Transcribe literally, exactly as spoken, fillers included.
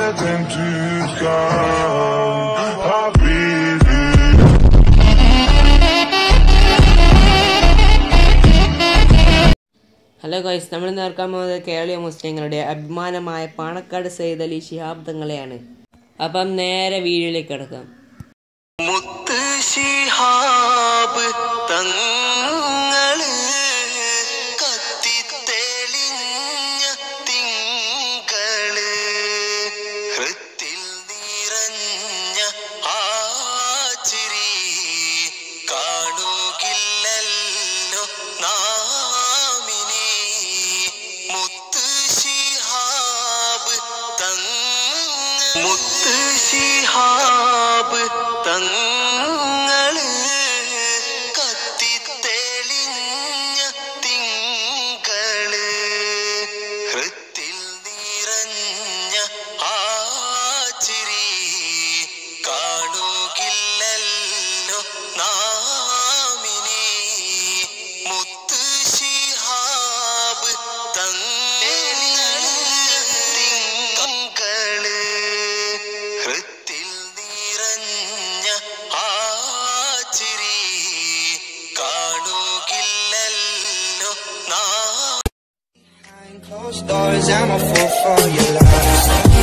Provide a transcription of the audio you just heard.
them to come. Habibi. Hello guys, നമ്മൾ ഇന്ന് നോക്കാൻ പോകുന്നത് കേരളീയ മുസ്ലിങ്ങളുടെ അഭിമാനമായ പാണക്കാട് സയ്യിദ് അലി ശിഹാബ് തങ്ങളെയാണ്. അപ്പം നേരെ വീഡിയോയിലേക്ക് കിടക്കാം. മുത്ത് ശിഹാബ് തങ്ങള് കത്തിത്തെളിഞ്ഞ തിങ്കള് ഹൃത്തിൽ നിറഞ്ഞ ആ ചിരി കാണുകില്ലല്ലോ നാമിനി. മുത്ത് ശിഹാബ് തങ്ങൾ മുത്ത് ശിഹാബ് തങ്ങള് കത്തിത്തെളിഞ്ഞ തിങ്കള് ഹൃത്തിൽ നിറഞ്ഞ ആ ചിരി കാണുകില്ലല്ലോ നാമിനി. മുത്ത് ശിഹാബ് തങ്ങള് തിങ്കള് ഹൃത്തിൽ നിറഞ്ഞ ആ ചിരി കാണുകില്ലല്ലോ നാ. Behind closed doors, I'm a fool for your love.